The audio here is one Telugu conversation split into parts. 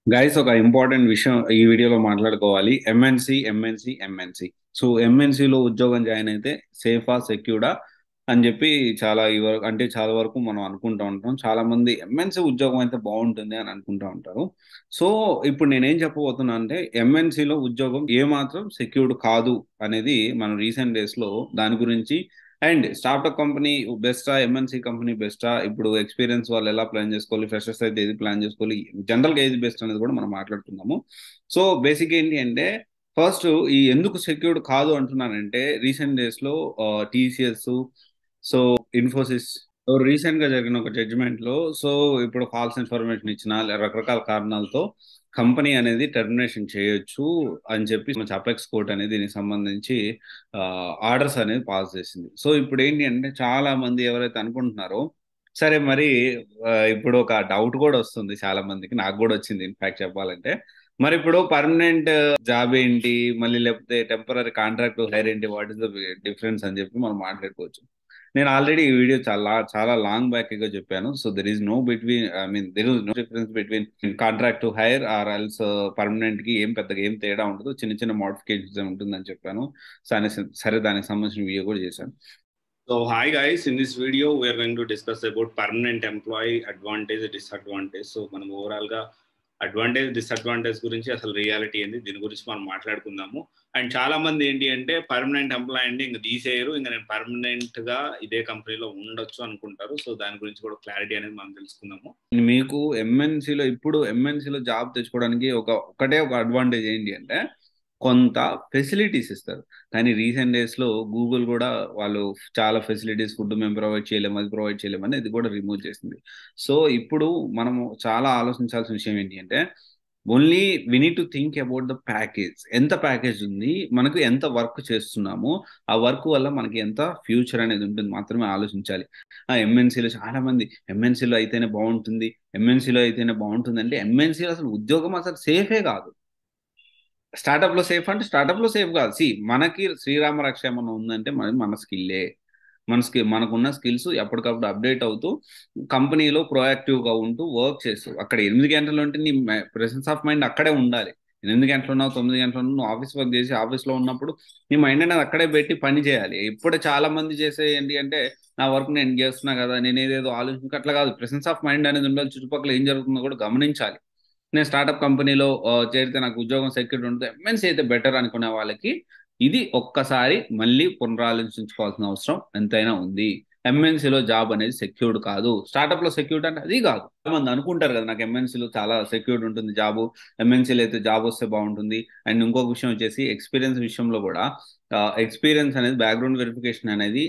గైస్ ఒక ఇంపార్టెంట్ విషయం ఈ వీడియోలో మాట్లాడుకోవాలి. ఎంఎన్సి. సో ఎంఎన్సిలో ఉద్యోగం జాయిన్ అయితే సేఫా సెక్యూర్డా అని చెప్పి చాలా వరకు మనం అనుకుంటూ ఉంటాం. చాలా మంది ఎంఎన్సి ఉద్యోగం అయితే బాగుంటుంది అని అనుకుంటూ ఉంటారు. సో ఇప్పుడు నేనేం చెప్పబోతున్నా అంటే ఎంఎన్సిలో ఉద్యోగం ఏమాత్రం సెక్యూర్డ్ కాదు అనేది మనం రీసెంట్ డేస్ లో దాని గురించి అండ్ స్టార్ట్అప్ కంపెనీ బెస్టా, ఎంఎన్సి కంపెనీ బెస్టా, ఇప్పుడు ఎక్స్పీరియన్స్ వాళ్ళు ఎలా ప్లాన్ చేసుకోవాలి, ఫ్రెషర్స్ అయితే ఏది ప్లాన్ చేసుకోవాలి, జనరల్ గా ఏది బెస్ట్ అనేది కూడా మనం మాట్లాడుతున్నాము. సో బేసిక్ ఏంటి అంటే ఫస్ట్ ఈ ఎందుకు సెక్యూర్డ్ కాదు అంటున్నానంటే రీసెంట్ డేస్ లో టీసీఎస్, సో ఇన్ఫోసిస్ రీసెంట్ గా జరిగిన ఒక జడ్జిమెంట్ లో సో ఇప్పుడు ఫాల్స్ ఇన్ఫర్మేషన్ ఇచ్చిన రకరకాల కారణాలతో కంపెనీ అనేది టెర్మినేషన్ చేయొచ్చు అని చెప్పి అపెక్స్ కోర్ట్ అనేది దీనికి సంబంధించి ఆర్డర్స్ అనేది పాస్ చేసింది. సో ఇప్పుడు ఏంటి అంటే చాలా మంది ఎవరైతే అనుకుంటున్నారో సరే మరి ఇప్పుడు ఒక డౌట్ కూడా వస్తుంది చాలా మందికి, నాకు కూడా వచ్చింది ఇన్ఫాక్ట్ చెప్పాలంటే, మరి ఇప్పుడు పర్మనెంట్ జాబ్ ఏంటి, మళ్ళీ లేకపోతే టెంపరీ కాంట్రాక్ట్ హైర్ ఏంటి, వాట్ ఇస్ ద డిఫరెన్స్ అని చెప్పి మనం మాట్లాడుకోవచ్చు. నేను ఆల్రెడీ ఈ వీడియో చాలా చాలా లాంగ్ బ్యాక్ గా చెప్పాను. So there is no between, I mean there is no difference between contract to hire or else permanent కి ఏం పెద్దగా ఏం తేడా ఉండదు, చిన్న చిన్న మోడిఫికేషన్స్ ఉంటుందని చెప్పాను. సరే దానికి సంబంధించిన వీడియో కూడా చేశాను. So hi guys, in this video we are going to discuss about permanent employee advantage, disadvantage. So మనం ఓవరాల్ గా అడ్వాంటేజ్ డిసడ్వాంటేజ్ గురించి అసలు రియాలిటీ ఏంది దీని గురించి మనం మాట్లాడుకుందాము. అండ్ చాలా మంది ఏంటి అంటే పర్మనెంట్ ఎంప్లాయ్ అంటే ఇంకా తీసేయరు, ఇంకా నేను పర్మనెంట్ గా ఇదే కంపెనీలో ఉండొచ్చు అనుకుంటారు. సో దాని గురించి కూడా క్లారిటీ అనేది మనం తెలుసుకుందాము. మీకు ఎంఎన్సీలో జాబ్ తెచ్చుకోవడానికి ఒకటే ఒక అడ్వాంటేజ్ ఏంటి అంటే కొంత ఫెసిలిటీస్ ఇస్తారు. కానీ రీసెంట్ డేస్ లో గూగుల్ కూడా వాళ్ళు చాలా ఫెసిలిటీస్, ఫుడ్ మేము ప్రొవైడ్ చేయలేము, అది ప్రొవైడ్ చేయలేమని ఇది కూడా రిమూవ్ చేసింది. సో ఇప్పుడు మనము చాలా ఆలోచించాల్సిన విషయం ఏంటి అంటే only we need to think about the package. ఎంత ప్యాకేజ్ ఉంది, మనకు ఎంత వర్క్ చేస్తున్నాము, ఆ వర్క్ వల్ల మనకి ఎంత ఫ్యూచర్ అనేది ఉంటుంది మాత్రమే ఆలోచించాలి. ఎంఎన్సీలో చాలా మంది ఎంఎన్సీలో అయితేనే బాగుంటుంది అంటే ఎంఎన్సీలో అసలు ఉద్యోగం అసలు సేఫే కాదు. స్టార్ట్అప్ లో సేఫ్ అంటే స్టార్ట్అప్ లో సేఫ్ కాదు. మనకి శ్రీరామ రక్ష ఏమన్నా ఉందంటే మన స్కిల్లే. మనకున్న స్కిల్స్ ఎప్పటికప్పుడు అప్డేట్ అవుతూ కంపెనీలో ప్రొయాక్టివ్ గా ఉంటూ వర్క్ చేస్తూ అక్కడ 8 గంటలు ఉంటే నీ ప్రెసెన్స్ ఆఫ్ మైండ్ అక్కడే ఉండాలి. 8 గంటలు ఉన్నావు, 9 గంటలు ఉన్నావు, నువ్వు ఆఫీస్ వర్క్ చేసి ఆఫీస్ లో ఉన్నప్పుడు నీ మైండ్ అనేది అక్కడే పెట్టి పని చేయాలి. ఇప్పుడు చాలా మంది చేసే ఏంటి అంటే నా వర్క్ నేను చేస్తున్నా కదా, నేను ఏదేదో ఆలోచించి అట్లా కాదు. ప్రెసెన్స్ ఆఫ్ మైండ్ అనేది ఉండాలి, చుట్టుపక్కల ఏం జరుగుతుందో కూడా గమనించాలి. నేను స్టార్ట్అప్ కంపెనీలో చేరితే నాకు ఉద్యోగం సెక్యూరిటీ ఉంటుంది, ఎంఎన్సీ అయితే బెటర్ అనుకునే వాళ్ళకి ఇది ఒక్కసారి మళ్ళీ పునరాలోచించుకోవాల్సిన అవసరం ఎంతైనా ఉంది. ఎంఎన్సీలో జాబ్ అనేది సెక్యూర్డ్ కాదు, స్టార్ట్అప్ లో సెక్యూర్డ్ అంటే అది కాదు. మంది అనుకుంటారు కదా నాకు ఎంఎన్సీలో చాలా సెక్యూర్డ్ ఉంటుంది జాబ్, ఎంఎన్సీలో అయితే జాబ్ వస్తే బాగుంటుంది. అండ్ ఇంకొక విషయం వచ్చేసి ఎక్స్పీరియన్స్ విషయంలో కూడా ఎక్స్పీరియన్స్ అనేది బ్యాక్గ్రౌండ్ వెరిఫికేషన్ అనేది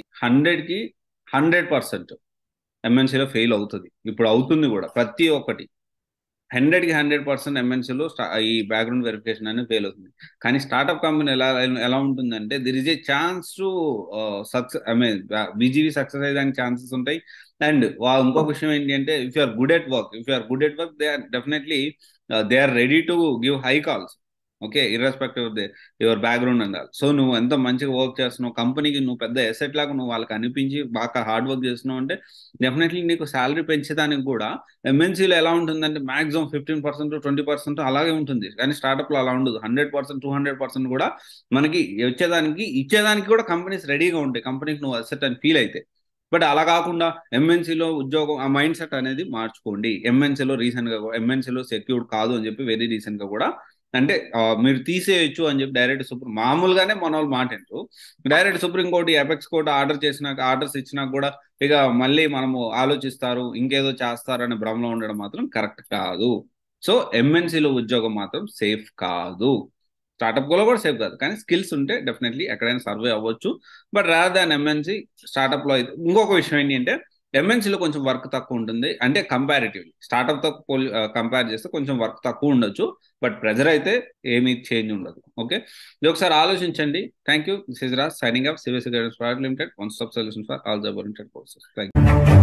100% ఎంఎన్సీలో ఫెయిల్ అవుతుంది. ఇప్పుడు అవుతుంది కూడా ప్రతి ఒక్కటి 100% ఎంఎన్సీలో ఈ బ్యాక్గ్రౌండ్ వెరిఫికేషన్ అనేది ఫెయిల్ అవుతుంది. కానీ స్టార్ట్అప్ కంపెనీ ఎలా ఉంటుందంటే there is a chance to success, I mean బీజీవీ సక్సెస్ అయ్యేదానికి ఛాన్సెస్ ఉంటాయి. అండ్ ఇంకొక విషయం ఏంటి అంటే if you are good at work they are definitely they are ready to give high calls. Okay, irrespective of your background and all. So నువ్వు ఎంత మంచిగా వర్క్ చేస్తున్నావు, కంపెనీకి నువ్వు పెద్ద ఎసెట్ లాగా నువ్వు వాళ్ళకి అనిపించి బాగా హార్డ్ వర్క్ చేస్తున్నావు అంటే డెఫినెట్లీ నీకు శాలరీ పెంచేదానికి కూడా ఎంఎన్సీలో ఎలా ఉంటుందంటే మాక్సిమం 15% 20% అలాగే ఉంటుంది. కానీ స్టార్ట్అప్ లో అలా ఉండదు. 100% 200% కూడా మనకి ఇచ్చేదానికి కూడా కంపెనీస్ రెడీగా ఉంటాయి, కంపెనీకి నువ్వు అసెట్ అని ఫీల్ అయితే. బట్ అలా కాకుండా ఎంఎన్సీలో ఉద్యోగం ఆ మైండ్ సెట్ అనేది మార్చుకోండి. ఎంఎన్సీలో సెక్యూర్డ్ కాదు అని చెప్పి వెరీ రీసెంట్ గా కూడా అంటే మీరు తీసేయచ్చు అని చెప్పి డైరెక్ట్ మామూలుగానే మన వాళ్ళు మాట్లాడుతూ direct supreme court apex court orders ఇచ్చినాక కూడా ఇక మళ్ళీ మనము ఆలోచిస్తారు, ఇంకేదో చేస్తారు అనే భ్రమలో ఉండడం మాత్రం కరెక్ట్ కాదు. సో ఎంఎన్సీలో ఉద్యోగం మాత్రం సేఫ్ కాదు, స్టార్ట్అప్ లో కూడా సేఫ్ కాదు. కానీ స్కిల్స్ ఉంటే డెఫినెట్లీ ఎక్కడైనా సర్వే అవ్వచ్చు. But rather than MNC startup లో అయితే ఇంకొక విషయం ఏంటి అంటే ఎంఎన్సీలో కొంచెం వర్క్ తక్కువ ఉంటుంది. అంటే కంపారిటివ్లీ స్టార్ట్అప్ తో కంపేర్ చేస్తే కొంచెం వర్క్ తక్కువ ఉండొచ్చు. బట్ ప్రెజర్ అయితే ఏమీ చేంజ్ ఉండదు. ఓకే, ఇది ఒకసారి ఆలోచించండి. Thank you. This is Raj signing off CYC guidance private limited, one stop solution for all job oriented courses. Thank you.